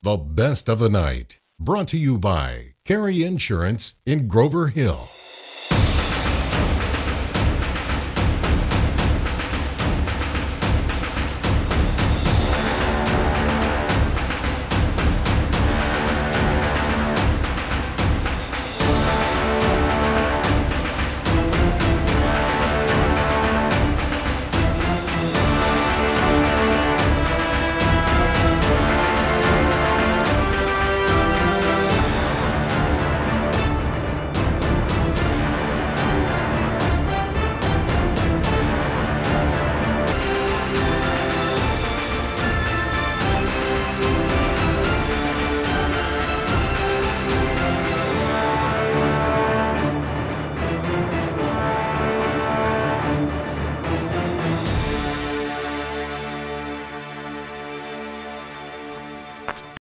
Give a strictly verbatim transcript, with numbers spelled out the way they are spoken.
The best of the night. Brought to you by Carey Insurance in Grover Hill.